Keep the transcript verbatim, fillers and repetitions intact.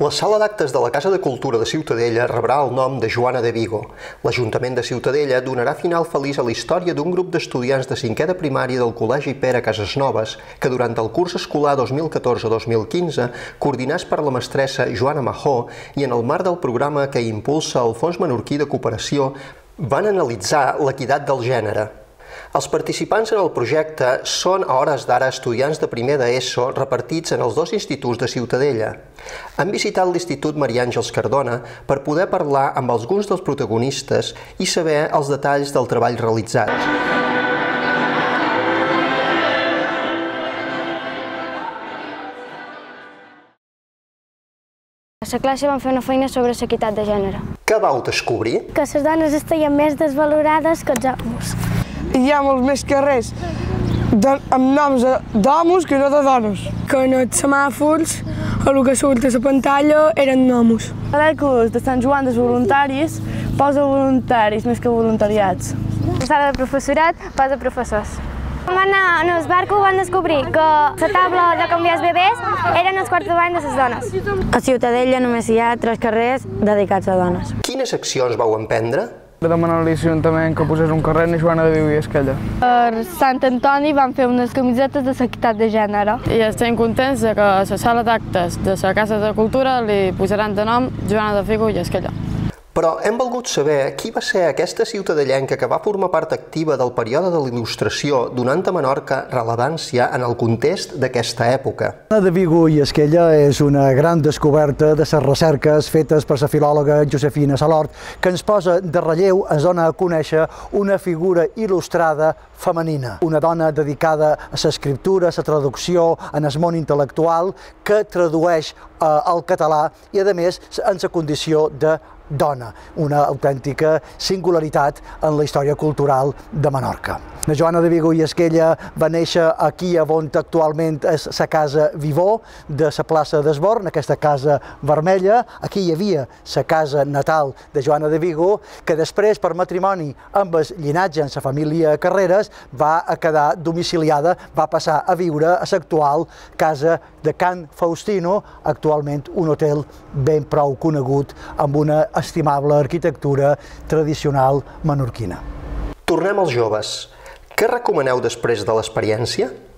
La sala d'actes de la Casa de Cultura de Ciutadella rebrà el nom de Joana de Vigo. L'Ajuntament de Ciutadella donarà final feliç a la història d'un grup d'estudiants de cinquè de primària del Col·legi Pere Casasnoves que durant el curs escolar dos mil catorze dos mil quinze, coordinats per la mestressa Joana Majó i en el marc del programa que impulsa el Fons Menorquí de Cooperació, van analitzar l'equitat del gènere. Els participants en el projecte són a hores d'ara estudiants de primer d'ESO repartits en els dos instituts de Ciutadella. Han visitat l'Institut Maria Àngels Cardona per poder parlar amb alguns dels protagonistes i saber els detalls del treball realitzat. A la classe vam fer una feina sobre l'equitat de gènere. Què vau descobrir? Que les dones estaven més desvalorades que els homes. Hi ha molts més carrers amb noms d'homes que no de dones. Que en els semàfors o el que surt a la pantalla eren noms. L'Ecus de Sant Joan dels voluntaris posa voluntaris més que voluntariats. La sala de professorat posa professors. Quan van anar en el barco van descobrir que la taula de canviar els bebès eren els quarts de bany de les dones. A Ciutadella només hi ha tres carrers dedicats a dones. Quines accions vau emprendre? De demanar-li a l'Ajuntament que posés un carrer en Joana de Vigo i Esquella. Per Sant Antoni van fer unes camisetes de l'equitat de gènere. I estem contents que a la sala d'actes de la Casa de Cultura li posaran de nom Joana de Vigo i Esquella. Però hem volgut saber qui va ser aquesta ciutadellenca que va formar part activa del període de l'il·lustració, donant a Menorca rellevància en el context d'aquesta època. Joana de Vigo i Esquella és una gran descoberta de les recerques fetes per la filòloga Josefina Salort, que ens posa de relleu, ens dona a conèixer una figura il·lustrada femenina. Una dona dedicada a l'escriptura, a la traducció, en el món intel·lectual, que tradueix eh, al català i, a més, en la condició de dona, una autèntica singularitat en la història cultural de Menorca. La Joana de Vigo i Esquella va néixer aquí on actualment és la Casa Vivó de la plaça d'Esborn, aquesta casa vermella. Aquí hi havia la casa natal de Joana de Vigo, que després, per matrimoni amb el llinatge en la família Carreras, va quedar domiciliada, va passar a viure a l'actual casa de Can Faustino, actualment un hotel ben prou conegut amb una estimable arquitectura tradicional menorquina. Tornem als joves. Què recomaneu després de l'experiència?